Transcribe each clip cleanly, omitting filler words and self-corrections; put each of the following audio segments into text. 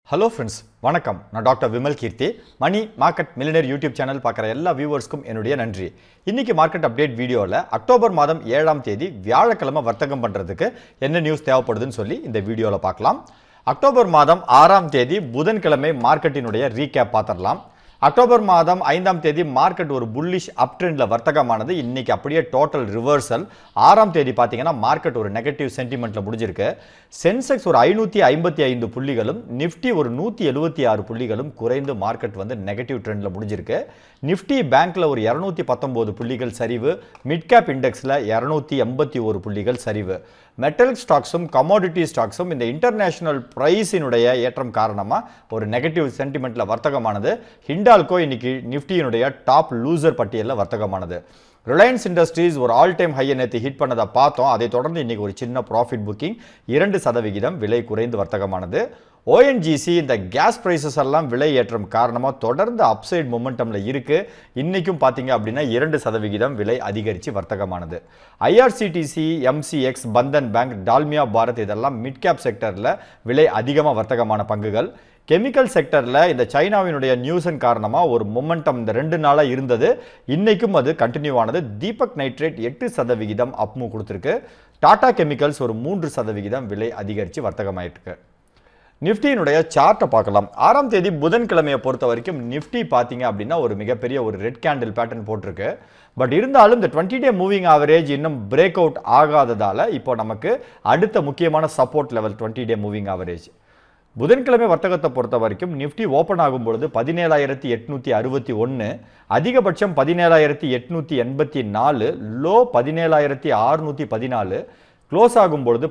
Hello friends, வணக்கம். நான் doctor Vimal Keerthi. Money market millionaire YouTube channel பார்க்குற எல்லா வியூவர்ஸ்க்கும் என்னுடைய நன்றி. இன்னைக்கு மார்க்கெட் அப்டேட் வீடியோவில் அக்டோபர் மாதம் 7ஆம் தேதி வியாழக்கிழமை வர்த்தகம் பண்ணுறதுக்கு என்ன நியூஸ் தேவைப்படுதுன்னு சொல்லி இந்த வீடியோவில் பார்க்கலாம். அக்டோபர் மாதம் 6ஆம் தேதி புதன்கிழமை மார்க்கெட்டினுடைய ரீகேப் பார்த்துடலாம். அக்டோபர் மாதம் 5ஆம் தேதி மார்க்கெட் ஒரு புல்லிஷ் அப் ட்ரெண்ட்ல வர்த்தகமானது. இன்னைக்கு அப்படியே டோட்டல் ரிவர்சல். 6ஆம் தேதி பார்த்தீங்கன்னா மார்க்கெட் ஒரு நெகட்டிவ் சென்டிமெண்ட்ல முடிஞ்சிருக்கு. சென்செக்ஸ் ஒரு 555 புள்ளிகளும் நிஃப்டி ஒரு 176 புள்ளிகளும் குறைந்து மார்க்கெட் வந்து நெகட்டிவ் ட்ரெண்ட்ல முடிஞ்சிருக்கு. நிஃப்டி பேங்க்ல ஒரு 219 புள்ளிகள் சரிவு, மிட் கேப் இண்டெக்ஸ்ல 281 புள்ளிகள் சரிவு. மெட்டல் ஸ்டாக்ஸும் கமோடிட்டி ஸ்டாக்ஸும் இந்த இன்டர்நேஷனல் பிரைஸினுடைய ஏற்றம் காரணமாக ஒரு நெகட்டிவ் சென்டிமெண்ட்ல வர்த்தகமானது. ஹிண்டால்கோ இன்னைக்கு நிஃப்டியினுடைய டாப் லூசர் பட்டியலில் வர்த்தகமானது. ரிலையன்ஸ் இண்டஸ்ட்ரீஸ் ஒரு ஆல் டைம் ஹையை நேற்று ஹிட் பண்ணதை பார்த்தோம். அதை தொடர்ந்து இன்னைக்கு ஒரு சின்ன ப்ராஃபிட் புக்கிங் 2% விலை குறைந்து வர்த்தகமானது. ஓஎன்ஜிசி இந்த கேஸ் பிரைசஸ் எல்லாம் விலை ஏற்றம் காரணமாக தொடர்ந்து அப்சைட் மொமெண்டமில் இருக்கு. இன்னைக்கும் பார்த்தீங்க அப்படின்னா 2% விலை அதிகரித்து வர்த்தகமானது. IRCTC, MCX, Bandhan bank, Dalmia Bharat இதெல்லாம் மிட் கேப் செக்டரில் விலை அதிகமாக வர்த்தகமான பங்குகள். கெமிக்கல் செக்டரில் இந்த சைனாவினுடைய நியூஸன் காரணமாக ஒரு மொமெண்டம் இந்த 2 நாளாக இருந்தது. இன்னைக்கும் அது கண்டினியூ ஆனது. தீபக் நைட்ரேட் 8% அப்மூ கொடுத்துருக்கு. டாடா கெமிக்கல்ஸ் ஒரு 3% விலை அதிகரித்து வர்த்தகமாயிருக்கு. நிஃப்டியினுடைய சார்ட்டை பார்க்கலாம். 6ஆம் தேதி புதன்கிழமையை பொறுத்த வரைக்கும் நிஃப்டி பார்த்தீங்க அப்படின்னா ஒரு மிகப்பெரிய ஒரு ரெட் கேண்டில் பேட்டர்ன் போட்டிருக்கு. பட் இருந்தாலும் இந்த 20-டே மூவிங் ஆவரேஜ் இன்னும் பிரேக் அவுட் ஆகாததால் இப்போ நமக்கு அடுத்த முக்கியமான சப்போர்ட் லெவல் 20-டே மூவிங் ஆவரேஜ். புதன்கிழமை வர்த்தகத்தை பொறுத்த வரைக்கும் நிஃப்டி ஓப்பன் ஆகும் பொழுது 17,861, அதிகபட்சம் 17,884, லோ 17,614, க்ளோஸ் ஆகும் பொழுது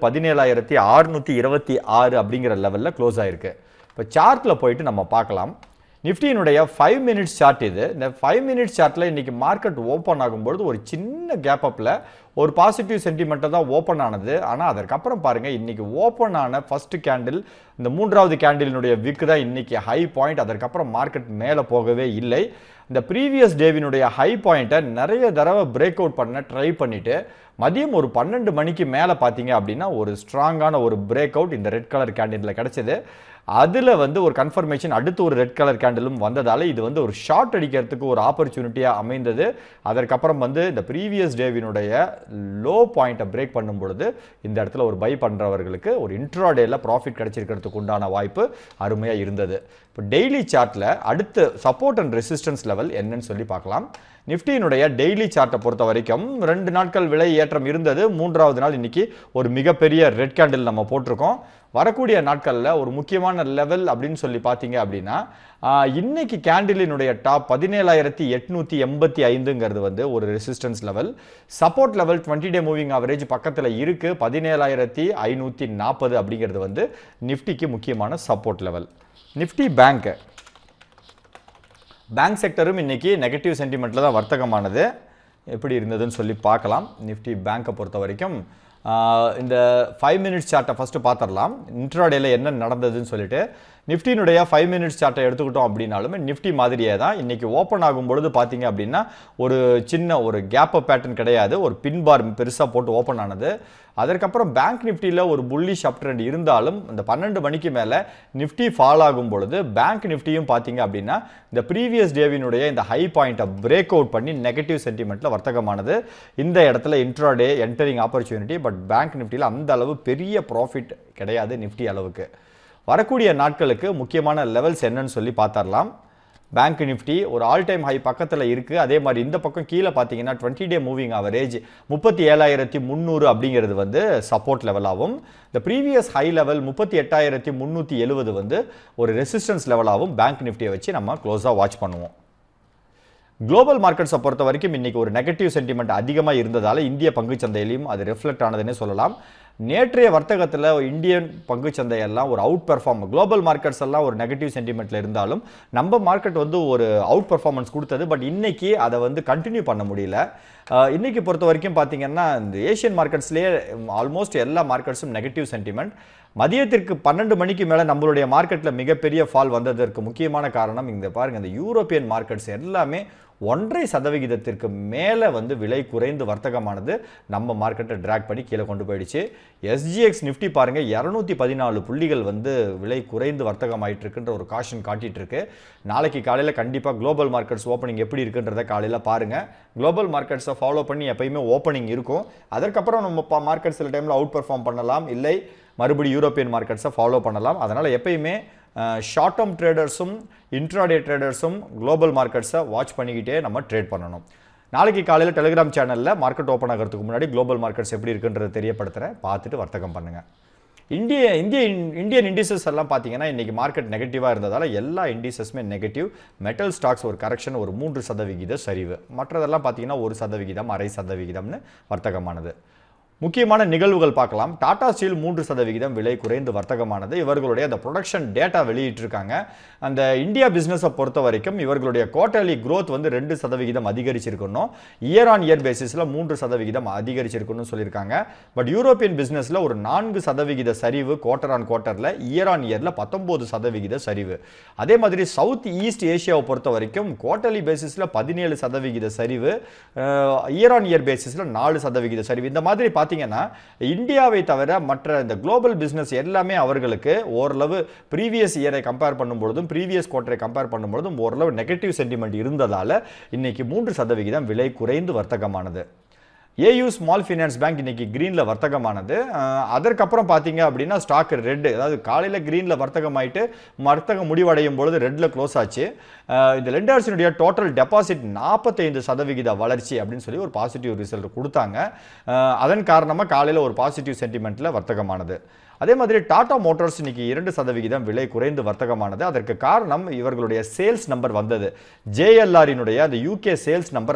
17,626 அப்படிங்கிற லெவலில் க்ளோஸ் ஆயிருக்கு. இப்போ சார்ட்டில் போயிட்டு நம்ம பார்க்கலாம். நிஃப்டியினுடைய 5 மினிட்ஸ் சார்ட் இது. இந்த 5 மினிட்ஸ் சார்ட்டில் இன்னைக்கு மார்க்கெட் ஓப்பன் ஆகும்பொழுது ஒரு சின்ன கேப் அப்பில் ஒரு பாசிட்டிவ் சென்டிமெண்ட்டை தான் ஓப்பன் ஆனது. ஆனால் அதற்கப்புறம் பாருங்கள், இன்னைக்கு ஓப்பன் ஆன ஃபர்ஸ்ட் கேண்டில் இந்த 3வது கேண்டிலினுடைய விக்கு தான் இன்னைக்கு ஹை பாயிண்ட். அதற்கப்புறம் மார்க்கெட் மேலே போகவே இல்லை. இந்த ப்ரீவியஸ் டேவினுடைய ஹை பாயிண்ட்டை நிறைய தடவை பிரேக் அவுட் பண்ண ட்ரை பண்ணிட்டு மதியம் ஒரு 12 மணிக்கு மேலே பார்த்தீங்க அப்படின்னா ஒரு ஸ்ட்ராங்கான ஒரு பிரேக் அவுட் இந்த ரெட் கலர் கேண்டிலில் கிடைச்சது. அதில் வந்து ஒரு கன்ஃபர்மேஷன் அடுத்து ஒரு ரெட் கலர் கேண்டிலும் வந்ததால் இது வந்து ஒரு ஷார்ட் அடிக்கிறதுக்கு ஒரு ஆப்பர்ச்சுனிட்டியாக அமைந்தது. அதற்கப்புறம் வந்து இந்த ப்ரீவியஸ் டேவினுடைய லோ பாயிண்ட்டை பிரேக் பண்ணும் பொழுது இந்த இடத்துல ஒரு பை பண்ணுறவர்களுக்கு ஒரு இன்ட்ராடேல ப்ராஃபிட் கிடைச்சிருக்கிறதுக்கு உண்டான வாய்ப்பு அருமையாக இருந்தது. இப்போ டெய்லி சார்ட்டில் அடுத்த சப்போர்ட் அண்ட் ரெசிஸ்டன்ஸ் லெவல் என்னன்னு சொல்லி பார்க்கலாம். நிஃப்டியினுடைய டெய்லி சார்ட்டை பொறுத்த வரைக்கும் 2 நாட்கள் விலை ஏற்றம் இருந்தது. 3வது நாள் இன்னைக்கு ஒரு மிகப்பெரிய ரெட் கேண்டில் நம்ம போட்டிருக்கோம். வரக்கூடிய நாட்களில் ஒரு முக்கியமான லெவல் அப்படின்னு சொல்லி பார்த்தீங்க அப்படின்னா இன்னைக்கு கேண்டிலினுடைய டாப் 17,885ங்கிறது வந்து ஒரு ரெசிஸ்டன்ஸ் லெவல். சப்போர்ட் லெவல் 20-டே மூவிங் ஆவரேஜ் பக்கத்தில் இருக்கு. 17,540 அப்படிங்கிறது வந்து நிஃப்டிக்கு முக்கியமான சப்போர்ட் லெவல். நிஃப்டி பேங்க் செக்டரும் இன்னைக்கு நெகட்டிவ் சென்டிமெண்ட்டில் தான் வர்த்தகமானது. எப்படி இருந்ததுன்னு சொல்லி பார்க்கலாம். நிஃப்டி பேங்கை பொறுத்த வரைக்கும் இந்த 5 மினிட்ஸ் சார்ட்டை ஃபஸ்ட்டு பார்த்துடலாம். இன்ட்ராடேல என்ன நடந்ததுன்னு சொல்லிட்டு நிஃப்டியினுடைய 5 மினிட்ஸ் சார்ட்டை எடுத்துக்கிட்டோம் அப்படின்னாலுமே நிஃப்டி மாதிரியே தான் இன்னைக்கு ஓப்பன் ஆகும் பொழுது பார்த்தீங்க அப்படின்னா ஒரு சின்ன ஒரு கேப் பேட்டர்ன் கிடையாது. ஒரு பின் பார் பெருசாக போட்டு ஓப்பன் ஆனது. அதற்கப்புறம் பேங்க் நிஃப்டியில் ஒரு புல்லிஷ் அப் ட்ரெண்ட் இருந்தாலும் இந்த 12 மணிக்கு மேலே நிஃப்டி ஃபால் ஆகும் பொழுது பேங்க் நிஃப்டியும் பார்த்தீங்க அப்படின்னா இந்த ப்ரீவியஸ் டேவினுடைய இந்த ஹை பாயிண்ட்டை பிரேக் அவுட் பண்ணி நெகட்டிவ் சென்டிமெண்ட்டில் வர்த்தகமானது. இந்த இடத்துல intraday entering opportunity. But bank நிஃப்டியில் அந்த அளவு பெரிய ப்ராஃபிட் கிடையாது நிஃப்டி அளவுக்கு. வரக்கூடிய நாட்களுக்கு முக்கியமான லெவல்ஸ் என்னன்னு சொல்லி பார்த்துடலாம். பேங்க் நிஃப்டி ஒரு ஆல் டைம் ஹை பக்கத்தில் இருக்குது. அதே மாதிரி இந்த பக்கம் கீழே பார்த்தீங்கன்னா 20-டே மூவிங் ஆவரேஜ் 37,300 அப்படிங்கிறது வந்து சப்போர்ட் லெவலாகவும், இந்த ப்ரீவியஸ் ஹை லெவல் 38,370 வந்து ஒரு ரெசிஸ்டன்ஸ் லெவலாகவும் பேங்க் நிஃப்டியை வச்சு நம்ம க்ளோஸாக வாட்ச் பண்ணுவோம். குளோபல் மார்க்கெட்ஸை பொறுத்த வரைக்கும் இன்னைக்கு ஒரு நெகட்டிவ் சென்டிமெண்ட் அதிகமாக இருந்ததால் இந்திய பங்குச்சந்தையிலையும் அது ரிஃப்ளெக்ட் ஆனதுன்னே சொல்லலாம். நேற்றைய வர்த்தகத்தில் இந்தியன் பங்குச்சந்தையெல்லாம் ஒரு அவுட் பெர்ஃபார்ம், குளோபல் மார்க்கெட்ஸ் எல்லாம் ஒரு நெகட்டிவ் சென்டிமெண்ட்டில் இருந்தாலும் நம்ம மார்க்கெட் வந்து ஒரு அவுட் பெர்ஃபார்மன்ஸ் கொடுத்தது. பட் இன்னைக்கு அதை வந்து கண்டினியூ பண்ண முடியல. இன்னைக்கு பொறுத்த வரைக்கும் பார்த்தீங்கன்னா இந்த ஏஷியன் மார்க்கெட்ஸ்லேயே ஆல்மோஸ்ட் எல்லா மார்க்கெட்ஸும் நெகட்டிவ் சென்டிமெண்ட். மதியத்திற்கு 12 மணிக்கு மேலே நம்மளுடைய மார்க்கெட்டில் மிகப்பெரிய ஃபால் வந்ததற்கு முக்கியமான காரணம் இந்த பாருங்கள், இந்த யூரோப்பியன் மார்க்கெட்ஸ் எல்லாமே 1.5% மேலே வந்து விலை குறைந்து வர்த்தகமானது நம்ம மார்க்கெட்டை ட்ராக் பண்ணி கீழே கொண்டு போயிடுச்சு. எஸ்ஜிஎக்ஸ் நிஃப்டி பாருங்கள் 214 புள்ளிகள் வந்து விலை குறைந்து வர்த்தகமாயிட்டு இருக்குன்ற ஒரு காஷன் காட்டிட்டு இருக்கு. நாளைக்கு காலையில் கண்டிப்பாக குளோபல் மார்க்கெட்ஸ் ஓப்பனிங் எப்படி இருக்குன்றதை காலையில் பாருங்கள். குளோபல் மார்க்கெட்ஸை ஃபாலோ பண்ணி எப்பயுமே ஓப்பனிங் இருக்கும். அதற்கப்புறம் நம்ம மார்க்கெட் சில டைமில் அவுட் பெர்ஃபார்ம் பண்ணலாம், இல்லை மறுபடியும் யூரோப்பியன் மார்க்கெட்ஸை ஃபாலோ பண்ணலாம். அதனால் எப்பயுமே ஷார்ட் டேர்ம் ட்ரேடர்ஸும் இன்ட்ராடே ட்ரேடர்ஸும் குளோபல் மார்க்கெட்ஸை வாட்ச் பண்ணிக்கிட்டே நம்ம ட்ரேட் பண்ணணும். நாளைக்கு காலையில் டெலிகிராம் சேனலில் மார்க்கெட் ஓப்பன் ஆகிறதுக்கு முன்னாடி குளோபல் மார்க்கெட்ஸ் எப்படி இருக்குன்றதை தெரியப்படுத்துகிறேன், பார்த்துட்டு வர்த்தகம் பண்ணுங்கள். இந்தியன் இண்டிசஸ் எல்லாம் பார்த்தீங்கன்னா இன்றைக்கி மார்க்கெட் நெகட்டிவாக இருந்ததால் எல்லா இண்டிசஸுமே நெகட்டிவ். மெட்டல் ஸ்டாக்ஸ் ஒரு கரெக்ஷன், ஒரு 3% சரிவு. மற்றதெல்லாம் பார்த்தீங்கன்னா 1%, 0.5% வர்த்தகமானது. முக்கியமான நிகழ்வுகள் பார்க்கலாம். டாடா ஸ்டீல் 3% விலை குறைந்து வர்த்தகமானது. இவர்களுடைய அந்த ப்ரொடக்ஷன் டேட்டா வெளியிட்டிருக்காங்க. அந்த இந்தியா பிஸ்னஸை பொறுத்த வரைக்கும் இவர்களுடைய குவார்டர்லி க்ரோத் வந்து 2% அதிகரிச்சிருக்கணும். இயர் ஆன் இயர் பேசிஸில் 3% அதிகரிச்சிருக்கணும்னு சொல்லியிருக்காங்க. பட் யூரோப்பியன் பிஸ்னஸில் ஒரு 4% சரிவு குவார்டர் ஆன் குவார்ட்டரில், இயர் ஆன் இயரில் 19% சரிவு. அதே மாதிரி சவுத் ஈஸ்ட் ஏஷியாவை பொறுத்த வரைக்கும் குவார்டர்லி பேசிஸில் 17% சரிவு, இயர் ஆன் இயர் பேசிஸில் 4% சரிவு. இந்த மாதிரி பார்த்தீங்கன்னா இந்தியாவை தவிர மற்ற இந்த குளோபல் பிசினஸ் எல்லாமே அவர்களுக்கு ஓரளவு ப்ரீவியஸ் இயரை கம்பேர் பண்ணும்பொழுதும் ப்ரீவியஸ் குவார்ட்டரை கம்பேர் பண்ணும்பொழுதும் ஓரளவு நெகட்டிவ் சென்டிமெண்ட் இருந்ததால் இன்னைக்கு 3% விலை குறைந்து வர்த்தகமானது. ஏயு ஸ்மால் ஃபைனான்ஸ் பேங்க் இன்னைக்கு கிரீனில் வர்த்தகமானது. அதற்கப்புறம் பார்த்தீங்க அப்படின்னா ஸ்டாக் ரெட், அதாவது காலையில் கிரீனில் வர்த்தகமாயிட்டு வர்த்தகம் முடிவடையும் பொழுது ரெட்டில் க்ளோஸ் ஆச்சு. இந்த லெண்டர்ஸினுடைய டோட்டல் டெபாசிட் 45% வளர்ச்சி அப்படின்னு சொல்லி ஒரு பாசிட்டிவ் ரிசல்ட் கொடுத்தாங்க. அதன் காரணமாக காலையில் ஒரு பாசிட்டிவ் சென்டிமெண்ட்டில் வர்த்தகமானது. அதே மாதிரி டாடா மோட்டார்ஸ் இன்னைக்கு 2% விலை குறைந்து வர்த்தகமானது. அதற்கு காரணம் இவர்களுடைய சேல்ஸ் நம்பர் வந்தது. ஜேஎல்ஆரினுடைய அந்த யூகே சேல்ஸ் நம்பர்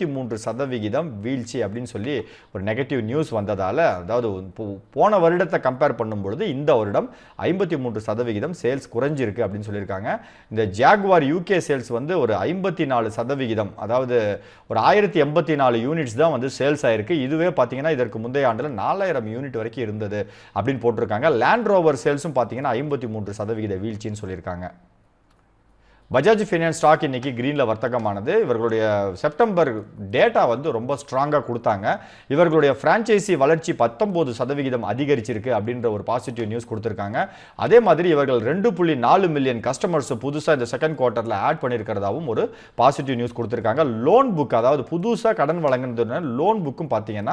53% வீழ்ச்சி அப்படின்னு சொல்லி ஒரு நெகட்டிவ் நியூஸ் வந்ததால், அதாவது போன வருடத்தை கம்பேர் பண்ணும்பொழுது இந்த வருடம் 53% சேல்ஸ் குறைஞ்சிருக்கு அப்படின்னு சொல்லியிருக்காங்க. இந்த ஜாகுவார் யூகே சேல்ஸ் வந்து ஒரு 54%, அதாவது ஒரு 1084 யூனிட்ஸ் தான் வந்து சேல்ஸ் ஆயிருக்கு. இதுவே பார்த்தீங்கன்னா இதற்கு முந்தைய ஆண்டில் 4000 யூனிட் வரைக்கும் இருந்தது அப்படின்னு போட்டிருக்காங்க. லேண்ட் ரோவர் சேல்ஸும் பார்த்தீங்கன்னா 53% வீழ்ச்சின்னு சொல்லியிருக்காங்க. பஜாஜ் ஃபைனான்ஸ் ஸ்டாக் இன்னைக்கு கிரீனில் வர்த்தகமானது. இவர்களுடைய செப்டம்பர் டேட்டா வந்து ரொம்ப ஸ்ட்ராங்காக கொடுத்தாங்க. இவர்களுடைய ஃப்ரான்ச்சைசி வளர்ச்சி 19% அதிகரிச்சிருக்கு அப்படின்ற ஒரு பாசிட்டிவ் நியூஸ் கொடுத்துருக்காங்க. அதே மாதிரி இவர்கள் 2.4 மில்லியன் கஸ்டமர்ஸ் புதுசாக இந்த செகண்ட் குவார்ட்டரில் ஆட் பண்ணியிருக்கிறதாவும் ஒரு பாசிட்டிவ் நியூஸ் கொடுத்துருக்காங்க. லோன் புக், அதாவது புதுசாக கடன் வழங்குனதுனால லோன் புக்கும் பார்த்தீங்கன்னா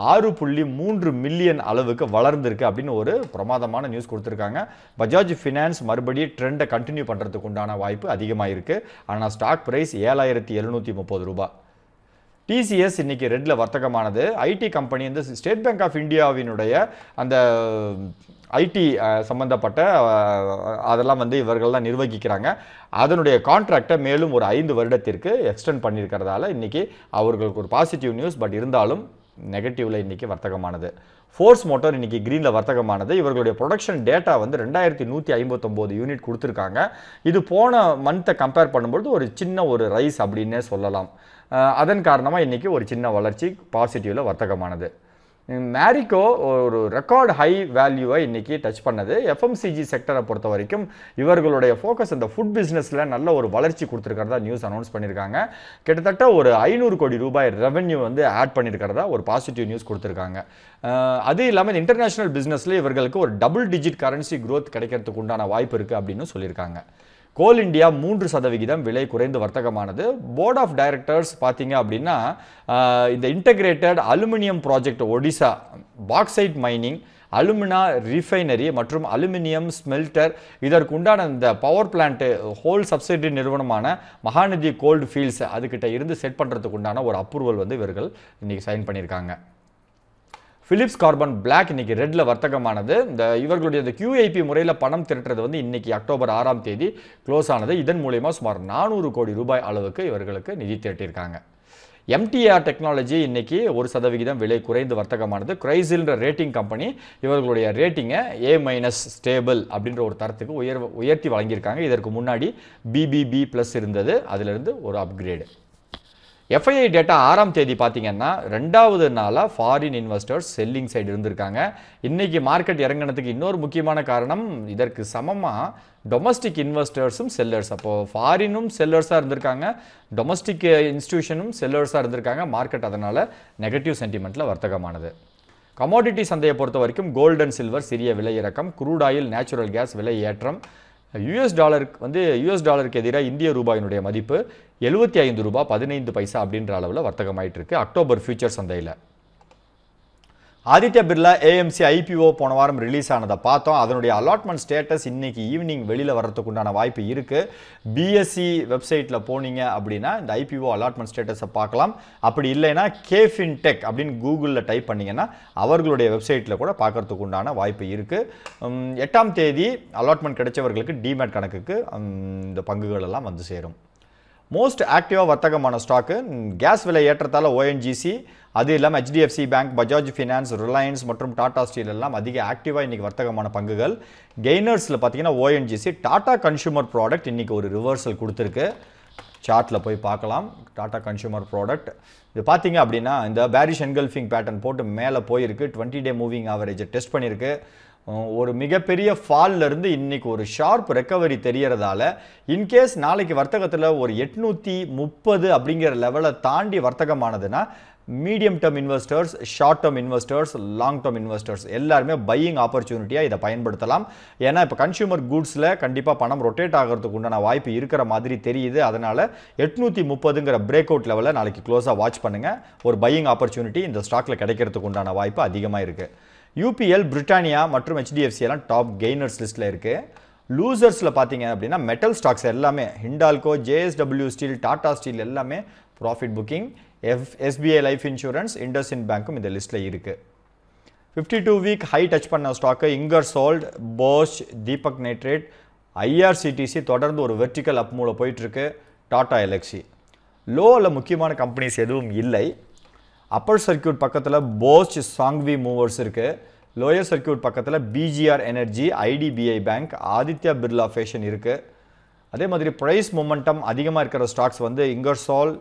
6.3 மில்லியன் அளவுக்கு வளர்ந்துருக்கு அப்படின்னு ஒரு பிரமாதமான நியூஸ் கொடுத்துருக்காங்க. பஜாஜ் ஃபைனான்ஸ் மறுபடியும் ட்ரெண்டை கண்டினியூ பண்ணுறதுக்கு உண்டான வாய்ப்பு அதிகமாக இருக்கு. ஆனால் ஸ்டாக் பிரைஸ் 7730 ரூபாய். டிசிஎஸ் இன்னைக்கு ரெட்ல வர்த்தகமானது. ஐடி கம்பெனி இந்த ஸ்டேட் பேங்க் ஆஃப் இந்தியாவினுடைய அந்த ஐடி சம்பந்தப்பட்ட அதெல்லாம் வந்து இவர்கள் தான் நிர்வகிக்கிறாங்க. அதனுடைய கான்ட்ராக்டை மேலும் ஒரு 5 வருடத்திற்கு எக்ஸ்டெண்ட் பண்ணியிருக்கிறதால இன்னைக்கு அவர்களுக்கு ஒரு பாசிட்டிவ் நியூஸ். பட் இருந்தாலும் நெகட்டிவ்ல இன்னைக்கு வர்த்தகமானது. ஃபோர்ஸ் மோட்டார் இன்னைக்கு கிரீனில் வர்த்தகமானது. இவர்களுடைய ப்ரொடக்ஷன் டேட்டா வந்து 2159 யூனிட் கொடுத்துருக்காங்க. இது போன மந்த்தை கம்பேர் பண்ணும்போது ஒரு சின்ன ஒரு ரைஸ் அப்படின்னே சொல்லலாம். அதன் காரணமாக இன்னைக்கு ஒரு சின்ன வளர்ச்சி பாசிட்டிவ்ல வர்த்தகமானது. மேரிகோ ஒரு ரெக்கார்டு ஹை வேல்யூவை இன்னைக்கு டச் பண்ணது. எஃப்எம்சிஜி செக்டரை பொறுத்த வரைக்கும் இவர்களுடைய ஃபோக்கஸ் இந்த ஃபுட் பிஸ்னஸில் நல்ல ஒரு வளர்ச்சி கொடுத்துருக்கிறதா நியூஸ் அனௌன்ஸ் பண்ணியிருக்காங்க. கிட்டத்தட்ட ஒரு 500 கோடி ரூபாய் ரெவென்யூ வந்து ஆட் பண்ணியிருக்கிறதா ஒரு பாசிட்டிவ் நியூஸ் கொடுத்துருக்காங்க. அது இல்லாமல் இந்த இன்டர்நேஷனல் பிஸ்னஸில் இவர்களுக்கு ஒரு டபுள் டிஜிட் கரன்சி க்ரோத் கிடைக்கிறதுக்கு உண்டான வாய்ப்பு இருக்குது அப்படின்னு சொல்லியிருக்காங்க. கோல் இண்டியா 3% விலை குறைந்து வர்த்தகமானது. போர்ட் ஆஃப் டைரக்டர்ஸ் பார்த்தீங்க அப்படின்னா இந்த integrated aluminium project Odisha, bauxite mining, alumina refinery மற்றும் அலுமினியம் ஸ்மெல்டர், இதற்கு உண்டான இந்த பவர் பிளான்ட் ஹோல் சப்சிடரி நிறுவனமான மகாநதி கோல்டு ஃபீல்ட்ஸ் அதுக்கிட்ட இருந்து செட் பண்ணுறதுக்கு உண்டான ஒரு அப்ரூவல் வந்து இவர்கள் இன்னைக்கு சைன் பண்ணியிருக்காங்க. பிலிப்ஸ் கார்பன் பிளாக் இன்னைக்கு ரெட்ல வர்த்தகமானது. இந்த இவர்களுடைய இந்த QIP முறையில் பணம் திரட்டுறது வந்து இன்னைக்கு அக்டோபர் 6ஆம் தேதி க்ளோஸ் ஆனது. இதன் மூலமா சுமார் 400 கோடி ரூபாய் அளவுக்கு இவர்களுக்கு நிதி திரட்டியிருக்காங்க. MTR டெக்னாலஜி இன்னைக்கு 1% விலை குறைந்து வர்த்தகமானது. கிரைசில்ன்ற ரேட்டிங் கம்பெனி இவர்களுடைய ரேட்டிங்கை A- ஸ்டேபிள் அப்படின்ற ஒரு தரத்துக்கு உயர்த்தி வழங்கியிருக்காங்க. இதற்கு முன்னாடி BBB+ இருந்தது, அதிலிருந்து ஒரு அப்கிரேடு. FII டேட்டா 6ஆம் தேதி பார்த்தீங்கன்னா ரெண்டாவது நாளா ஃபாரின் இன்வெஸ்டர்ஸ் செல்லிங் சைடு இருந்திருக்காங்க. இன்னைக்கு மார்க்கெட் இறங்கினதுக்கு இன்னொரு முக்கியமான காரணம் இதற்கு சமமா டொமஸ்டிக் இன்வெஸ்டர்ஸும் செல்லர்ஸ். அப்போ ஃபாரினும் செல்லர்ஸாக இருந்திருக்காங்க, டொமஸ்டிக் இன்ஸ்டிடியூஷனும் செல்லர்ஸாக இருந்திருக்காங்க. மார்க்கெட் அதனால நெகட்டிவ் சென்டிமெண்ட்ல வர்த்தகமானது. கமாடிட்டி சந்தையை பொறுத்த வரைக்கும் கோல்டு அண்ட் சில்வர் சிறிய விலை இறக்கம், க்ரூட் ஆயில் நேச்சுரல் கேஸ் விலை ஏற்றம், US டாலருக்கு எதிராக இந்திய ரூபாயினுடைய மதிப்பு 75 ரூபாய் 15 பைசா அப்படின்ற அளவில் வர்த்தகமாயிட்டு இருக்கு அக்டோபர் ஃபியூச்சர் சந்தையில். ஆதித்யா பிர்லா AMC IPO போன வாரம் ரிலீஸ் ஆனதை பார்த்தோம். அதனுடைய அலாட்மெண்ட் ஸ்டேட்டஸ் இன்னைக்கு ஈவினிங் வெளியில் வர்றதுக்கு உண்டான வாய்ப்பு இருக்கு. BSE வெப்சைட்டில் போனீங்க அப்படின்னா இந்த IPO அலாட்மெண்ட் ஸ்டேட்டஸை பார்க்கலாம். அப்படி இல்லைன்னா KFinTech அப்படின்னு கூகுளில் டைப் பண்ணீங்கன்னா அவர்களுடைய வெப்சைட்டில் கூட பார்க்கறதுக்கு உண்டான வாய்ப்பு இருக்கு. 8ஆம் தேதி அலாட்மெண்ட் கிடைச்சவர்களுக்கு DEMAT கணக்குக்கு இந்த பங்குகள் எல்லாம் வந்து சேரும். மோஸ்ட் ஆக்டிவாக வர்த்தகமான ஸ்டாக்கு கேஸ் விலை ஏற்றத்தால் ONGC, அது இல்லாமல் HDFC bank, Bajaj finance, Reliance மற்றும் டாடா ஸ்டீல் எல்லாம் அதிக ஆக்டிவாக இன்றைக்கி வர்த்தகமான பங்குகள். கெய்னர்ஸில் பார்த்தீங்கன்னா ONGC, டாடா கன்சூமர் ப்ராடக்ட் இன்றைக்கி ஒரு ரிவர்சல் கொடுத்துருக்கு. சார்ட்டில் போய் பார்க்கலாம். டாடா கன்சூமர் ப்ராடக்ட் இது பார்த்தீங்க அப்படின்னா இந்த பேரிஷ் என்கல்ஃபிங் பேட்டர்ன் போட்டு மேலே போயிருக்கு. 20-day மூவிங் ஆவரேஜை டெஸ்ட் பண்ணியிருக்கு. ஒரு மிகப்பெரிய ஃபால்ல இருந்து இன்னைக்கு ஒரு ஷார்ப் ரெக்கவரி தெரியறதால இன்கேஸ் நாளைக்கு வர்த்தகத்தில் ஒரு 830 அப்படிங்கிற லெவலை தாண்டி வர்த்தகமானதுன்னா medium term investors, short term investors, long term investors எல்லாருமே பையிங் ஆப்பர்ச்சுனிட்டியாக இதை பயன்படுத்தலாம். ஏன்னா இப்போ கன்சூமர் கூட்ஸில் கண்டிப்பாக பணம் ரொட்டேட் ஆகிறதுக்கு உண்டான வாய்ப்பு இருக்கிற மாதிரி தெரியுது. அதனால் 830ங்கிற பிரேக் அவுட் லெவலில் நாளைக்கு க்ளோஸாக வாட்ச் பண்ணுங்கள். ஒரு பையிங் ஆப்பர்ச்சுனிட்டி இந்த ஸ்டாக்கில் கிடைக்கிறதுக்கு உண்டான வாய்ப்பு அதிகமாக இருக்குது. UPL, பிரிட்டானியா மற்றும் HDFC எல்லாம் டாப் கெய்னர்ஸ் லிஸ்ட்டில் இருக்குது. லூசர்ஸில் பார்த்தீங்க அப்படின்னா மெட்டல் ஸ்டாக்ஸ் எல்லாமே Hindalco, JSW steel, Tata steel எல்லாமே profit booking. SBI life insurance, IndusInd பேங்க்கும் இந்த லிஸ்ட்டில் இருக்குது. 52 வீக் ஹை டச் பண்ண ஸ்டாக்கு Ingersoll, Bosch, Deepak nitrate, IRCTC தொடர்ந்து ஒரு வெர்டிக்கல் அப் மூல போயிட்டுருக்கு. டாடா எலக்ஸி லோவில் முக்கியமான கம்பெனிஸ் எதுவும் இல்லை. அப்பர் சர்க்கியூட் பக்கத்தில் போஸ்ச், சாங்வி மூவர்ஸ் இருக்குது. லோயர் சர்க்கியூட் பக்கத்தில் BGR energy, IDBI bank, Aditya Birla fashion இருக்குது. அதே மாதிரி ப்ரைஸ் மொமெண்டம் அதிகமாக இருக்கிற ஸ்டாக்ஸ் வந்து Ingersoll,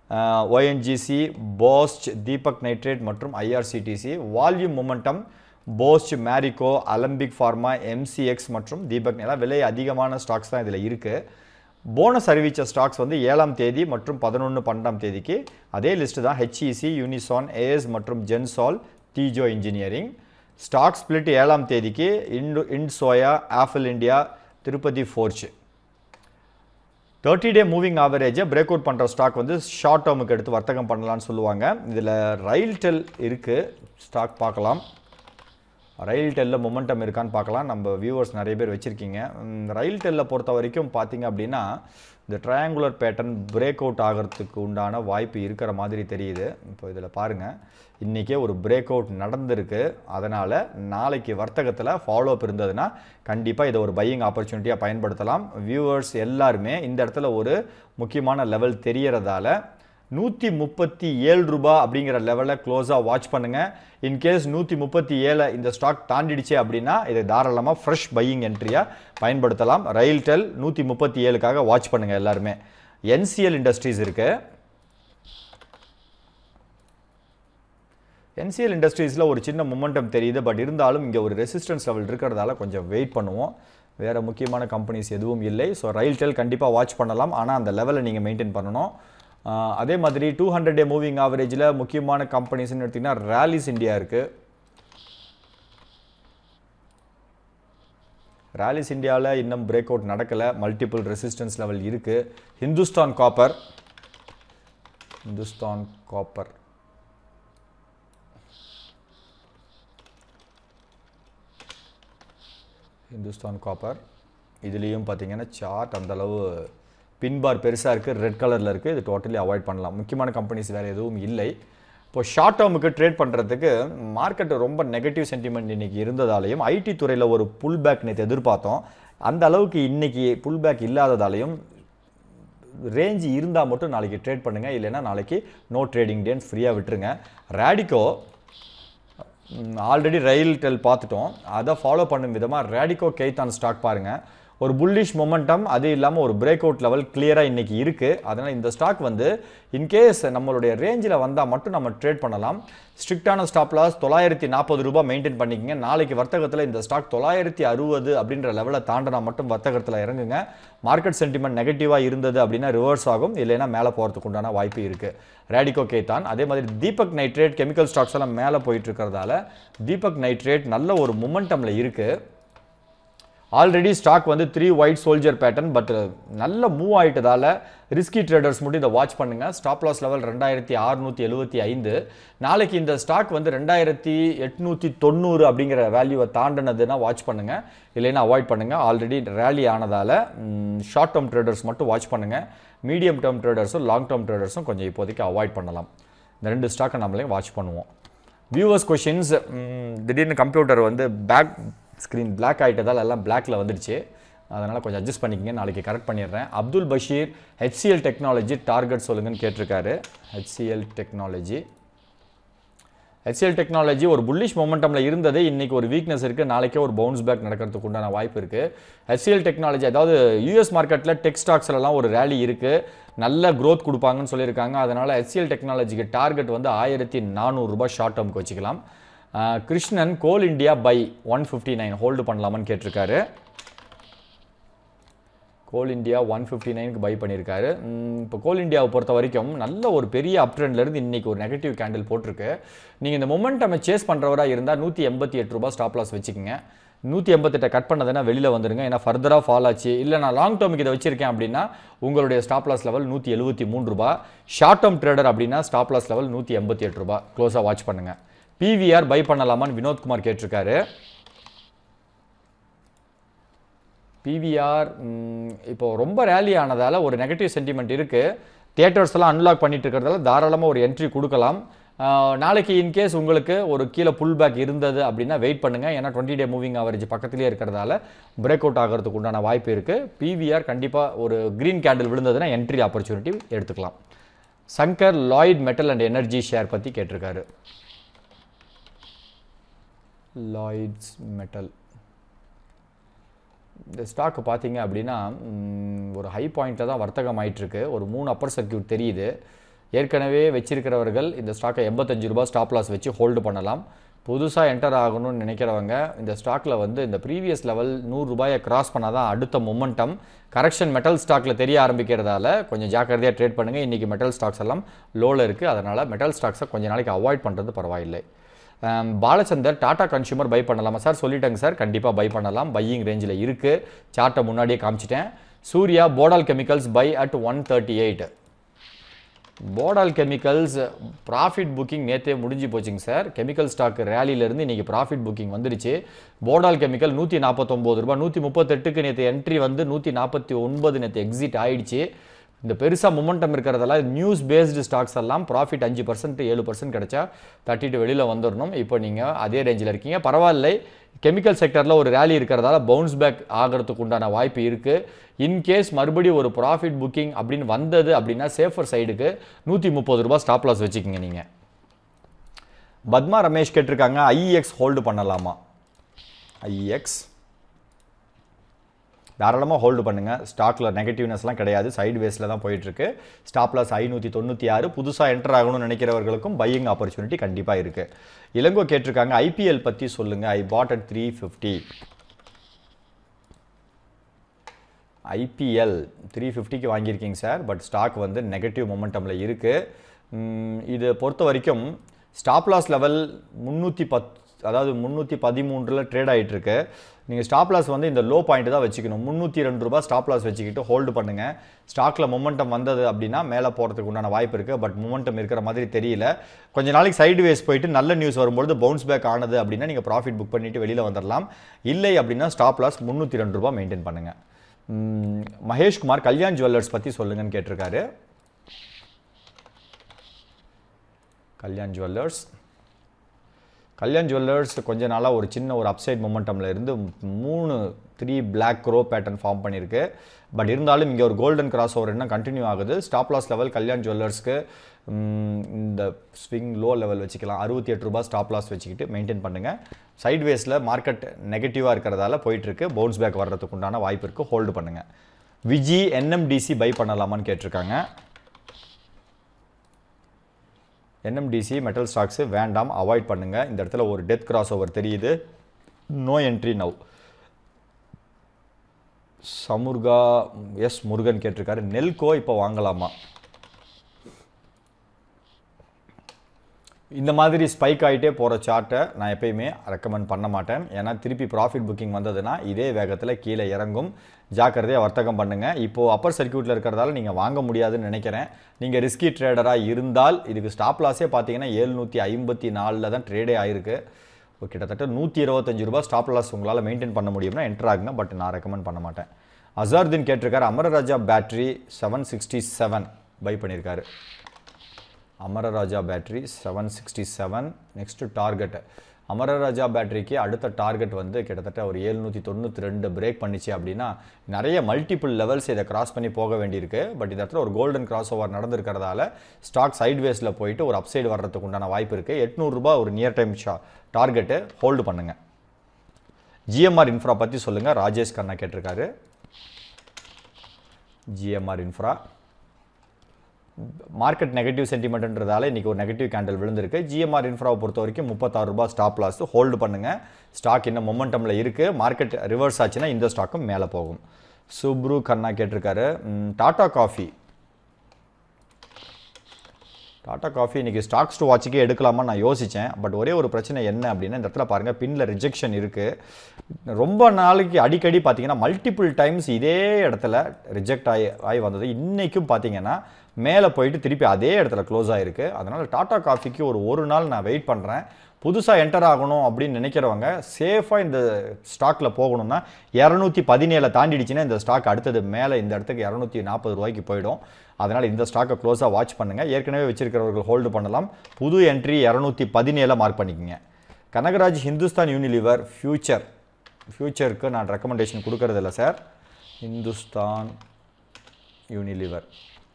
ONGC, Bosch, Deepak nitrate மற்றும் IRCTC. Volume momentum Bosch, Marico, Alembic pharma, MCX மற்றும் தீபக் எல்லாம் விலை அதிகமான ஸ்டாக்ஸ் தான் இதில் இருக்குது. போனஸ் அறிவித்த ஸ்டாக்ஸ் வந்து 7ஆம் தேதி மற்றும் 11-12ஆம் தேதிக்கு அதே லிஸ்ட்டு தான். HEC, யூனிசான், AS மற்றும் ஜென்சால், தீஜோ இன்ஜினியரிங். ஸ்டாக் ஸ்பிளிட் 7ஆம் தேதிக்கு இண்ட்சோயா, Apple India, Tirupati forge. 30-day moving ஆவரேஜை பிரேக் அவுட் பண்ணுற ஸ்டாக் வந்து ஷார்ட் டேர்முக்கு எடுத்து வர்த்தகம் பண்ணலான்னு சொல்லுவாங்க. இதில் ரயில்டெல் இருக்குது. ஸ்டாக் பார்க்கலாம். ரயில்டெல்லில் மொமெண்டம் இருக்கான்னு பார்க்கலாம். நம்ம வியூவர்ஸ் நிறைய பேர் வச்சுருக்கீங்க. ரயில்டெல்லில் பொறுத்த வரைக்கும் பார்த்தீங்க அப்படின்னா இந்த ட்ரையாங்குலர் பேட்டர்ன் பிரேக் அவுட் ஆகிறதுக்கு உண்டான வாய்ப்பு இருக்கிற மாதிரி தெரியுது. இப்போ இதில் பாருங்கள், இன்றைக்கே ஒரு பிரேக் அவுட் நடந்திருக்கு. அதனால் நாளைக்கு வர்த்தகத்தில் ஃபாலோ அப் இருந்ததுன்னா கண்டிப்பாக இதை ஒரு பையிங் ஆப்பர்ச்சுனிட்டியாக பயன்படுத்தலாம். வியூவர்ஸ் எல்லாருமே இந்த இடத்துல ஒரு முக்கியமான லெவல் தெரியறதால 137 ரூபாய் அப்படிங்கிற லெவலில் க்ளோஸாக வாட்ச் பண்ணுங்கள். இன்கேஸ் 137 இந்த ஸ்டாக் தாண்டிடுச்சு அப்படின்னா இதை தாராளமாக ஃப்ரெஷ் பையிங் என்ட்ரியாக பயன்படுத்தலாம். ரயில்டெல் 137க்காக வாட்ச் பண்ணுங்கள் எல்லாருமே. NCL இண்டஸ்ட்ரீஸ் இருக்குது. NCL இண்டஸ்ட்ரீஸில் ஒரு சின்ன மொமெண்டம் தெரியுது. பட் இருந்தாலும் இங்கே ஒரு ரெசிஸ்டன்ஸ் லெவல் இருக்கிறதால கொஞ்சம் வெயிட் பண்ணுவோம். வேறு முக்கியமான கம்பெனிஸ் எதுவும் இல்லை. ஸோ ரயில்டெல் கண்டிப்பாக வாட்ச் பண்ணலாம். ஆனால் அந்த லெவலை நீங்கள் மெயின்டைன் பண்ணணும். அதே மாதிரி 200-day மூவிங் ஆவரேஜில் முக்கியமான கம்பெனிஸ்ன்னு எடுத்திங்கன்னா ராலிஸ் இந்தியா இருக்குது. ராலிஸ் இந்தியாவில் இன்னும் பிரேக் அவுட் நடக்கலை. மல்டிபிள் ரெசிஸ்டன்ஸ் லெவல் இருக்குது. ஹிந்துஸ்தான் காப்பர் இதுலேயும் பார்த்தீங்கன்னா சார்ட் அந்தளவு பின்பார் பெருசாக இருக்குது, ரெட் கலரில் இருக்குது. இது டோட்டலி அவாய்ட் பண்ணலாம். முக்கியமான கம்பெனிஸ் வேறு எதுவும் இல்லை. இப்போ ஷார்ட் டேர்முக்கு ட்ரேட் பண்ணுறதுக்கு மார்க்கெட் ரொம்ப நெகட்டிவ் சென்டிமெண்ட் இன்றைக்கி இருந்ததாலையும் ஐடி துறையில் ஒரு புல் பேக் நேற்று எதிர்பார்த்தோம். அந்த அளவுக்கு இன்றைக்கி புல் பேக் இல்லாததாலையும் ரேஞ்சு இருந்தால் மட்டும் நாளைக்கு ட்ரேட் பண்ணுங்கள். இல்லைன்னா நாளைக்கு நோ ட்ரேடிங் டேன்னு ஃப்ரீயாக விட்டுருங்க. ரேடிகோ ஆல்ரெடி ரயில்டெல் பார்த்துட்டோம். அதை ஃபாலோ பண்ணும் விதமாக ரேடிகோ கெய்தான் ஸ்டாக் பாருங்கள். ஒரு புல்லிஷ் மொமெண்டம் அது இல்லாமல் ஒரு பிரேக் அவுட் லெவல் கிளியராக இன்றைக்கி இருக்குது. அதனால் இந்த ஸ்டாக் வந்து இன்கேஸ் நம்மளுடைய ரேஞ்சில் வந்தால் மட்டும் நம்ம ட்ரேட் பண்ணலாம். ஸ்ட்ரிக்டான ஸ்டாப் லாஸ் 940 ரூபாய் மெயின்டைன் பண்ணிக்கங்க. நாளைக்கு வர்த்தகத்தில் இந்த ஸ்டாக் 960 அப்படின்ற லெவலை தாண்டினா மட்டும் வர்த்தகத்தில் இறங்குங்க. மார்க்கெட் சென்டிமெண்ட் நெகட்டிவாக இருந்தது அப்படின்னா ரிவர்ஸ் ஆகும், இல்லைன்னா மேலே போகிறதுக்கு உண்டான வாய்ப்பு இருக்குது. ரேடிகோ கேத்தான் அதே மாதிரி தீபக் நைட்ரேட் கெமிக்கல் ஸ்டாக்ஸ் எல்லாம் மேலே போயிட்டு இருக்கிறதால தீபக் நைட்ரேட் நல்ல ஒரு மொமெண்டமில் இருக்குது. ஆல்ரெடி ஸ்டாக் வந்து 3 ஒயிட் சோல்ஜர் பேட்டர்ன், பட் நல்ல மூவ் ஆகிட்டதால ரிஸ்கி ட்ரேடர்ஸ் மட்டும் இதை வாட்ச் பண்ணுங்கள். Stop loss level 2675. நாளைக்கு இந்த ஸ்டாக் வந்து 2890 அப்படிங்கிற வேல்யூவை தாண்டினதுன்னா வாட்ச் பண்ணுங்கள், இல்லைன்னா அவாய்ட் பண்ணுங்கள். ஆல்ரெடி ரேலி ஆனதால் ஷார்ட் டேர்ம் ட்ரேடர்ஸ் மட்டும் வாட்ச் பண்ணுங்கள். மீடியம் டேர்ம் ட்ரேடர்ஸும் லாங் டேர்ம் ட்ரேடர்ஸும் கொஞ்சம் இப்போதைக்கு அவாய்ட் பண்ணலாம். இந்த 2 ஸ்டாக்கை நம்மளே வாட்ச் பண்ணுவோம். வியூவர்ஸ் கொஷின்ஸ், திடீர்னு கம்ப்யூட்டர் வந்து பேக் ஸ்க்ரீன் பிளாக் ஆகிட்டதால் எல்லாம் பிளாக்ல வந்துடுச்சு, அதனால் கொஞ்சம் அட்ஜஸ்ட் பண்ணிக்கங்க, நாளைக்கு கரெக்ட் பண்ணிடுறேன். Abdul Basheer HCL technology target சொல்லுங்கன்னு கேட்டிருக்காரு. ஹெச்சிஎல் டெக்னாலஜி ஒரு புல்லிஷ் மொமெண்டமில் இருந்தது, இன்றைக்கி ஒரு வீக்னஸ் இருக்குது, நாளைக்கே ஒரு பவுன்ஸ் பேக் நடக்கிறதுக்கு உண்டான வாய்ப்பு இருக்குது. ஹெச்சிஎல் டெக்னாலஜி அதாவது யூஎஸ் மார்க்கெட்டில் டெக் ஸ்டாக்ஸ்லாம் ஒரு ரேலி இருக்குது, நல்ல க்ரோத் கொடுப்பாங்கன்னு சொல்லியிருக்காங்க. அதனால் ஹெச்சிஎல் டெக்னாலஜிக்கு டார்கெட் வந்து 1400 ரூபாய் ஷார்ட் டேர்முக்கு வச்சுக்கலாம். Krishnan coal India buy 159 hold பண்ணலாமான்னு கேட்டிருக்காரு. கோல் இண்டியா 159க்கு பை பண்ணியிருக்காரு. இப்போ கோல் இண்டியாவை பொறுத்த வரைக்கும் நல்ல ஒரு பெரிய அப் ட்ரெண்ட்லேருந்து இன்றைக்கி ஒரு நெகட்டிவ் கேண்டில் போட்டிருக்கு. நீங்கள் இந்த மொமெண்டம் சேஸ் பண்ணுறவராக இருந்தால் 188 ரூபாய் ஸ்டாப் லாஸ் வச்சுக்கோங்க. 188 கட் பண்ணதுன்னா வெளியில் வந்துடுங்க, ஏன்னா ஃபர்தராக ஃபால் ஆச்சு. இல்லை நான் லாங் டேர்முக்கு இதை வச்சிருக்கேன் அப்படின்னா உங்களுடைய ஸ்டாப் லாஸ் லெவல் 173 ரூபாய். ஷார்ட் டேர்ம் ட்ரேடர் அப்படின்னா ஸ்டாப் லாஸ் லெவல் 188 ரூபாய். க்ளோஸாக வாட்ச் பண்ணுங்கள். பிவிஆர் பை பண்ணலாமான்னு வினோத்குமார் கேட்டிருக்காரு. பிவிஆர் இப்போ ரொம்ப ரேலி ஆனதால் ஒரு நெகட்டிவ் சென்டிமெண்ட் இருக்குது, தியேட்டர்ஸ் எல்லாம் அன்லாக் பண்ணிட்டு இருக்கிறதால தாராளமாக ஒரு என்ட்ரி கொடுக்கலாம். நாளைக்கு இன்கேஸ் உங்களுக்கு ஒரு கீழே புல் பேக் இருந்தது அப்படின்னா வெயிட் பண்ணுங்கள், ஏன்னா 20 டே மூவிங் ஆவரேஜ் பக்கத்துலேயே இருக்கிறதால பிரேக் அவுட் ஆகிறதுக்கு உண்டான வாய்ப்பு இருக்குது. பிவிஆர் கண்டிப்பாக ஒரு க்ரீன் கேண்டில் விழுந்ததுன்னா என்ட்ரி ஆப்பர்ச்சுனிட்டி எடுத்துக்கலாம். Shankar Lloyd metal and energy share பற்றி கேட்டிருக்காரு. லாய்ட்ஸ் மெட்டல் இந்த ஸ்டாக்கு பார்த்தீங்க அப்படின்னா ஒரு ஹை பாயிண்ட்டில் தான் வர்த்தகம் ஆகிட்டுருக்கு. ஒரு 3 அப்பர் சர்க்யூட் தெரியுது. ஏற்கனவே வச்சிருக்கிறவர்கள் இந்த ஸ்டாக்கை 85 ரூபாய் ஸ்டாப் லாஸ் வச்சு ஹோல்டு பண்ணலாம். புதுசாக என்டர் ஆகணும்னு நினைக்கிறவங்க இந்த ஸ்டாக்கில் வந்து இந்த ப்ரீவியஸ் லெவல் 100 ரூபாயை கிராஸ் பண்ணால் தான் அடுத்த மொமெண்டம். கரெக்ஷன் மெட்டல் ஸ்டாக்கில் தெரிய ஆரம்பிக்கிறதால கொஞ்சம் ஜாக்கிரதையாக ட்ரேட் பண்ணுங்கள். இன்றைக்கி மெட்டல் ஸ்டாக்ஸ் எல்லாம் லோவில் இருக்குது, அதனால் மெட்டல் ஸ்டாக்ஸை கொஞ்சம் நாளைக்கு அவாய்ட் பண்ணுறது பரவாயில்லை. பாலச்சந்தர் டாடா கன்சியூமர் பை பண்ணலாமா சார்? சொல்லிட்டேங்க சார், கண்டிப்பாக பை பண்ணலாம், பையிங் ரேஞ்சில் இருக்குது, சார்ட்டை முன்னாடியே காமிச்சிட்டேன். Surya Bodal chemicals buy at 138. Bodal chemicals profit booking நேற்றே முடிஞ்சு போச்சுங்க சார். கெமிக்கல் ஸ்டாக் ரேலியிலேருந்து இன்றைக்கி ப்ராஃபிட் புக்கிங் வந்துடுச்சு. போடால் கெமிக்கல் 149 ரூபாய், 138க்கு நேற்று என்ட்ரி வந்து 149 நேற்று எக்ஸிட் ஆயிடுச்சு. இந்த பெருசாக மொமெண்டம் இருக்கிறதால நியூஸ் பேஸ்டு ஸ்டாக்ஸ் எல்லாம் ப்ராஃபிட் 5% 7% கிடைச்சா தட்டிட்டு வெளியில் வந்துடணும். இப்போ நீங்கள் அதே ரேஞ்சில் இருக்கீங்க, பரவாயில்லை. கெமிக்கல் செக்டரில் ஒரு ரேலி இருக்கிறதால பவுன்ஸ் பேக் ஆகிறதுக்கு உண்டான வாய்ப்பு இருக்குது. இன்கேஸ் மறுபடியும் ஒரு ப்ராஃபிட் புக்கிங் அப்படின்னு வந்தது அப்படின்னா சேஃபர் சைடுக்கு 130 ரூபாய் ஸ்டாப் லாஸ் வச்சுக்கிங்க நீங்கள். பத்மா ரமேஷ் கேட்டிருக்காங்க, ஐஎக்ஸ் ஹோல்டு பண்ணலாமா? ஐஎக்ஸ் தாராளமாக ஹோல்டு பண்ணுங்கள். ஸ்டாக்கில் நெகட்டிவ்னஸ்லாம் கிடையாது, சைடு வேஸில் தான் போயிட்டுருக்கு. Stop loss 596. புதுசாக என்டர் ஆகணும்னு நினைக்கிறவர்களுக்கும் பையிங் ஆப்பர்ச்சுனிட்டி கண்டிப்பாக இருக்குது. இளங்கோ கேட்டிருக்காங்க, ஐபிஎல் பற்றி சொல்லுங்கள். ஐ பாட் அட் 350. ஐபிஎல் 350க்கு வாங்கியிருக்கீங்க சார், பட் ஸ்டாக் வந்து நெகட்டிவ் மொமெண்டமில் இருக்குது. இது பொறுத்த வரைக்கும் ஸ்டாப் லாஸ் லெவல் 310, அதாவது 313 ட்ரேட் ஆகிட்டுருக்கு. நீங்கள் ஸ்டாப் லாஸ் வந்து இந்த லோ பாயிண்ட் தான் வச்சுக்கணும். 302 ரூபாய் ஸ்டாப் லாஸ் வச்சுக்கிட்டு ஹோல்டு பண்ணுங்கள். ஸ்டாக்கில் மொமெண்டம் வந்தது அப்படின்னா மேலே போகிறதுக்கு உண்டான வாய்ப்பு இருக்குது, பட் மொமெண்டம் இருக்கிற மாதிரி தெரியல. கொஞ்ச நாளைக்கு சைடு வேஸ் போயிட்டு நல்ல நியூஸ் வரும்பொழுது பவுன்ஸ் பேக் ஆனது அப்படின்னா நீங்கள் ப்ராஃபிட் புக் பண்ணிவிட்டு வெளியில் வந்துடலாம். இல்லை அப்படின்னா ஸ்டாப் லாஸ் 302 ரூபாய் மெயின்டைன் பண்ணுங்கள். மகேஷ்குமார் கல்யாண் ஜுவல்லர்ஸ் பற்றி சொல்லுங்கன்னு கேட்டிருக்காரு. கல்யாண் ஜுவல்லர்ஸ் கொஞ்ச நாளாக ஒரு சின்ன ஒரு அப்சைட் மொமெண்டமில் இருந்து 3 பிளாக் க்ரோ பேட்டர்ன் ஃபார்ம் பண்ணியிருக்கு. பட் இருந்தாலும் இங்கே ஒரு கோல்டன் கிராஸ் ஓவர் என்ன கண்டினியூ ஆகுது. ஸ்டாப் லாஸ் லெவல் கல்யாண் ஜுவல்லர்ஸ்க்கு இந்த ஸ்விங் லோ லெவல் வச்சுக்கலாம். 68 ரூபாய் ஸ்டாப் லாஸ் வச்சுக்கிட்டு மெயின்டைன் பண்ணுங்கள். சைட்வேஸில் மார்க்கெட் நெகட்டிவாக இருக்கிறதால போயிட்டுருக்கு. பவுன்ஸ் பேக் வர்றதுக்கு உண்டான வாய்ப்பு இருக்குது. ஹோல்டு பண்ணுங்கள். விஜி என்எம்டிசி பை பண்ணலாமான்னு கேட்டிருக்காங்க. என்எம்டிசி மெட்டல் ஸ்டாக்ஸு வேண்டாம், அவாய்ட் பண்ணுங்கள். இந்த இடத்துல ஒரு டெத் கிராஸ் ஓவர் தெரியுது. No entry now. சமுர்கா எஸ் முருகன் கேட்டிருக்காரு. நெல்கோ இப்போ வாங்கலாமா? இந்த மாதிரி ஸ்பைக் ஆகிட்டே போகிற சார்ட்டை நான் எப்பயுமே ரெக்கமெண்ட் பண்ண மாட்டேன். ஏன்னா திருப்பி ப்ராஃபிட் புக்கிங் வந்ததுன்னா இதே வேகத்தில் கீழே இறங்கும். ஜாக்கிரதையாக வர்த்தகம் பண்ணுங்கள். இப்போது அப்பர் சர்க்கியூட்டில் இருக்கிறதால நீங்கள் வாங்க முடியாதுன்னு நினைக்கிறேன். நீங்கள் ரிஸ்கி ட்ரேடராக இருந்தால் இதுக்கு ஸ்டாப் லாஸே பார்த்தீங்கன்னா 754 தான் ட்ரேடே ஆயிருக்கு. கிட்டத்தட்ட 125 ரூபா ஸ்டாப் லாஸ் உங்களால் மெயின்டைன் பண்ண முடியும்னா என்டர் ஆகுங்க. பட் நான் ரெக்கமெண்ட் பண்ண மாட்டேன். அசார்தீன் கேட்டிருக்காரு. அமரராஜா பேட்டரி 767 பை பண்ணியிருக்காரு. Amararaja battery 767. Next target. Amararaja பேட்டரிக்கு அடுத்த டார்கெட் வந்து கிட்டத்தட்ட ஒரு 792 பிரேக் பண்ணிச்சு அப்படின்னா நிறைய மல்டிபிள் லெவல்ஸ் இதை கிராஸ் பண்ணி போக வேண்டியிருக்கு. பட் இந்த இடத்துல ஒரு கோல்டன் கிராஸ் ஓவர் நடந்திருக்கிறதால ஸ்டாக் சைட்வேஸில் போயிட்டு ஒரு அப்சைடு வர்றதுக்கு உண்டான வாய்ப்பு இருக்குது. 800 ரூபா ஒரு நியர் டைம் டார்கெட்டு. ஹோல்டு பண்ணுங்கள். ஜிஎம்ஆர் இன்ஃப்ரா பற்றி சொல்லுங்கள். ராஜேஷ் கண்ணா கேட்டிருக்காரு. ஜிஎம்ஆர் இன்ஃப்ரா மார்க்கெட் நெகட்டிவ் சென்டிமெண்ட்ன்றதால இன்றைக்கி ஒரு நெகட்டிவ் கேண்டில் விழுந்திருக்கு. ஜிஎம்ஆர் இன்ஃப்ராவை பொறுத்த வரைக்கும் 36 ரூபா ஸ்டாப் லாஸ். ஹோல்டு பண்ணுங்கள். ஸ்டாக் இன்னும் மொமெண்டமில் இருக்குது. மார்க்கெட் ரிவர்ஸ் ஆச்சுன்னா இந்த ஸ்டாக்கும் மேலே போகும். சுப்ரு கண்ணா கேட்டிருக்காரு. டாடா காஃபி இன்றைக்கி ஸ்டாக்ஸ் டு வாட்சுக்கே எடுக்கலாமா நான் யோசித்தேன். பட் ஒரே ஒரு பிரச்சனை என்ன அப்படின்னா இந்த இடத்துல பாருங்கள் பின்னில் ரிஜெக்ஷன் இருக்குது. ரொம்ப நாளைக்கு அடிக்கடி பார்த்தீங்கன்னா மல்டிபிள் டைம்ஸ் இதே இடத்துல ரிஜெக்ட் ஆகி வந்தது. இன்றைக்கும் பார்த்தீங்கன்னா மேலே போயிட்டு திருப்பி அதே இடத்துல க்ளோஸ் ஆகிருக்கு. அதனால் டாடா காஃபிக்கு ஒரு நாள் நான் வெயிட் பண்ணுறேன். புதுசாக என்டர் ஆகணும் அப்படின்னு நினைக்கிறவங்க சேஃபாக இந்த ஸ்டாக்கில் போகணும்னா 217 தாண்டிடுச்சுன்னா இந்த ஸ்டாக் அடுத்தது மேலே இந்த இடத்துக்கு 240 ரூபாய்க்கு போயிடும். அதனால் இந்த ஸ்டாக்கை க்ளோஸாக வாட்ச் பண்ணுங்கள். ஏற்கனவே வச்சிருக்கிறவர்கள் ஹோல்டு பண்ணலாம். புது என்ட்ரி 217 மார்க் பண்ணிக்கோங்க. கனகராஜ் ஹிந்துஸ்தான் யூனிலிவர் ஃபியூச்சருக்கு நான் ரெக்கமெண்டேஷன் கொடுக்கறதில்ல சார். ஹிந்துஸ்தான் யூனிலிவர்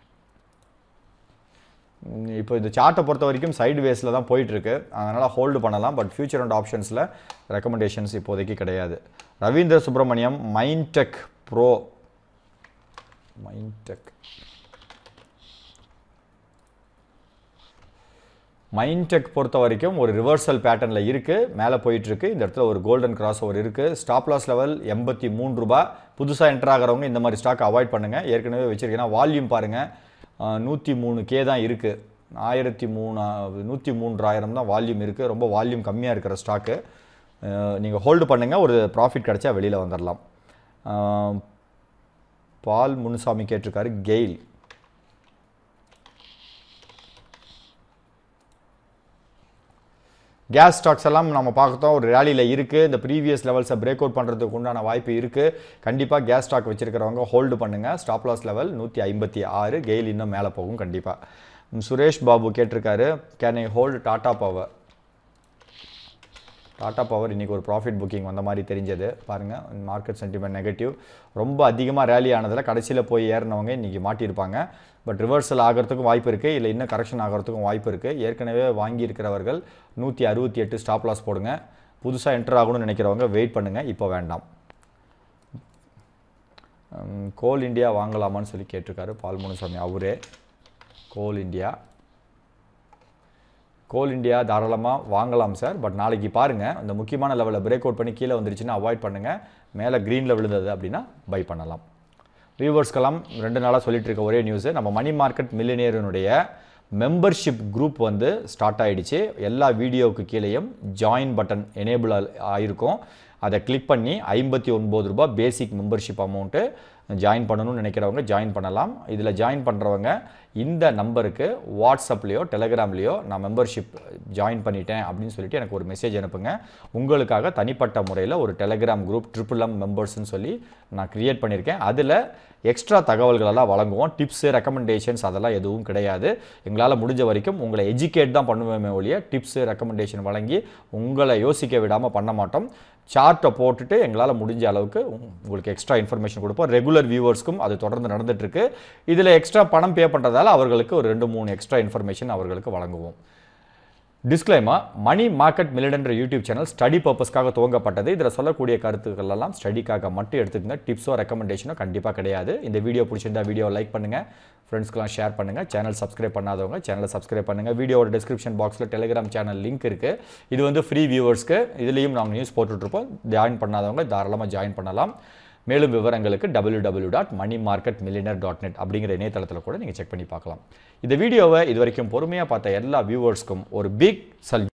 இப்போ இந்த சார்ட்டை பொறுத்த வரைக்கும் சைடு வேஸில் தான் போயிட்டுருக்கு. அதனால் ஹோல்டு பண்ணலாம். பட் ஃபியூச்சர் அண்ட் ஆப்ஷன்ஸில் ரெக்கமெண்டேஷன்ஸ் இப்போதைக்கு கிடையாது. ரவீந்திர சுப்ரமணியம் மைன்டெக் பொறுத்த வரைக்கும் ஒரு ரிவர்சல் பேட்டர்னில் இருக்குது. மேலே போயிட்டுருக்கு. இந்த இடத்துல ஒரு கோல்டன் கிராஸ் ஓவர் இருக்குது. ஸ்டாப் லாஸ் லெவல் 83 ரூபா. புதுசாக என்டர் ஆகிறவங்க இந்த மாதிரி ஸ்டாக் அவாய்ட் பண்ணுங்கள். ஏற்கனவே வச்சுருக்கேன்னா வால்யூம் பாருங்கள் 103K தான் இருக்குது. 103,000 தான் வால்யூம் இருக்குது. ரொம்ப வால்யூம் கம்மியாக இருக்கிற ஸ்டாக்கு. நீங்கள் ஹோல்டு பண்ணுங்கள். ஒரு ப்ராஃபிட் கிடச்சா வெளியில் வந்துடலாம். பால் முனுசாமி கேட்டிருக்காரு. கெயில் கேஸ் ஸ்டாக்ஸ் எல்லாம் நம்ம பார்த்தோம் ஒரு ரேலியில் இருக்குது. இந்த ப்ரீவியஸ் லெவல்ஸை பிரேக் அவுட் பண்ணுறதுக்கு உண்டான வாய்ப்பு இருக்குது. கண்டிப்பாக கேஸ் ஸ்டாக் வச்சுருக்கிறவங்க ஹோல்டு பண்ணுங்கள். Stop loss level 156. கெயில் இன்னும் மேலே போகும் கண்டிப்பாக. சுரேஷ் பாபு கேட்டிருக்காரு. Can I hold Tata power? Tata power இன்றைக்கி ஒரு ப்ராஃபிட் புக்கிங் வந்த மாதிரி தெரிஞ்சது. பாருங்கள் மார்க்கெட் சென்டிமெண்ட் நெகட்டிவ். ரொம்ப அதிகமாக ரேலி ஆனதில் கடைசியில் போய் ஏறினவங்க இன்றைக்கி மாட்டியிருப்பாங்க. பட் ரிவர்சல் ஆகிறதுக்கும் வாய்ப்பு இருக்குது. இல்லை இன்னும் கரெக்ஷன் ஆகிறதுக்கும் வாய்ப்பு இருக்குது. ஏற்கனவே வாங்கியிருக்கிறவர்கள் 168 ஸ்டாப் லாஸ் போடுங்க. புதுசாக என்டர் ஆகணும்னு நினைக்கிறவங்க வெயிட் பண்ணுங்கள். இப்போ வேண்டாம். கோல் இண்டியா வாங்கலாமான்னு சொல்லி கேட்டிருக்காரு பால் முனுசாமி. அவரே கோல் இண்டியா தாராளமாக வாங்கலாம் சார். பட் நாளைக்கு பாருங்கள் இந்த முக்கியமான லெவலில் பிரேக் அவுட் பண்ணி கீழே வந்துருச்சுன்னா அவாய்ட் பண்ணுங்கள். மேலே க்ரீனில் விழுந்தது அப்படின்னா பை பண்ணலாம். வியூவர்ஸ்க்கெல்லாம் 2 நாளாக சொல்லிட்டு இருக்க ஒரே நியூஸு, நம்ம மணி மார்க்கெட் மில்லியனியருடைய மெம்பர்ஷிப் குரூப் வந்து ஸ்டார்ட் ஆகிடுச்சு. எல்லா வீடியோவுக்கு கீழேயும் ஜாயின் பட்டன் எனேபிள் ஆகிருக்கும். அதை கிளிக் பண்ணி 59 ரூபா பேசிக் மெம்பர்ஷிப் அமௌண்ட்டு ஜாயின் பண்ணணும்னு நினைக்கிறவங்க ஜாயின் பண்ணலாம். இதில் ஜாயின் பண்ணுறவங்க இந்த நம்பருக்கு வாட்ஸ்அப்லேயோ டெலகிராம்லேயோ நான் மெம்பர்ஷிப் ஜாயின் பண்ணிட்டேன் அப்படின்னு சொல்லிட்டு எனக்கு ஒரு மெசேஜ் அனுப்புங்க. உங்களுக்காக தனிப்பட்ட முறையில் ஒரு டெலகிராம் குரூப் MMM மெம்பர்ஸ்ன்னு சொல்லி நான் க்ரியேட் பண்ணியிருக்கேன். அதில் எக்ஸ்ட்ரா தகவல்களெல்லாம் வழங்குவோம். டிப்ஸு ரெக்கமெண்டேஷன்ஸ் அதெல்லாம் எதுவும் கிடையாது. எங்களால் முடிஞ்ச வரைக்கும் உங்களை எஜுகேட் தான் பண்ணுவேமே ஒழிய டிப்ஸு ரெக்கமெண்டேஷன் வழங்கி உங்களை யோசிக்க விடாமல் பண்ண மாட்டோம். சார்ட்டை போட்டுட்டு எங்களால் முடிஞ்ச அளவுக்கு உங்களுக்கு எக்ஸ்ட்ரா இன்ஃபர்மேஷன் கொடுப்போம். ரெகுலர் வியூவர்ஸ்க்கும் அது தொடர்ந்து நடந்துகிட்ருக்கு. இதில் எக்ஸ்ட்ரா பணம் பே பண்ணுறதால அவர்களுக்கு ஒரு 2-3 எக்ஸ்ட்ரா இன்ஃபர்மேஷன் அவர்களுக்கு வழங்குவோம். Disclaimer, money market millionaire YouTube channel study பர்பஸ்க்காக துவங்கப்பட்டது. இதில் சொல்லக்கூடிய கருத்துக்கள் எல்லாம் ஸ்டடிக்காக மட்டும் எடுத்துக்கங்க. டிப்ஸோ ரெக்கமெண்டேஷனோ கண்டிப்பாக கிடையாது. இந்த வீடியோ பிடிச்சிருந்தா வீடியோ லைக் பண்ணுங்கள், ஃப்ரெண்ட்ஸ்க்கெலாம் ஷேர் பண்ணுங்கள். சேனல் சப்ஸ்கிரைப் பண்ணாதவங்க சேனலை சப்ஸ்கிரைப் பண்ணுங்கள். வீடியோட டிஸ்கிரிப்ஷன் பாக்ஸில் டெலிகிராம் சேனல் லிங்க் இருக்குது. இது வந்து ஃப்ரீ வியூவர்ஸ்க்கு. இதுலேயும் நாங்கள் நியூஸ் போட்டுட்ருப்போம். ஜாயின் பண்ணாதவங்க தாராளமாக ஜாயின் பண்ணலாம். மேலும் விவரங்களுக்கு www.moneymarketmillionaire.net அப்படிங்கிற இணையதளத்தில் கூட நீங்கள் செக் பண்ணி பார்க்கலாம். இந்த வீடியோவை இது வரைக்கும் பொறுமையாக பார்த்த எல்லா வியூவர்ஸ்க்கும் ஒரு பிக் சல்யூட்.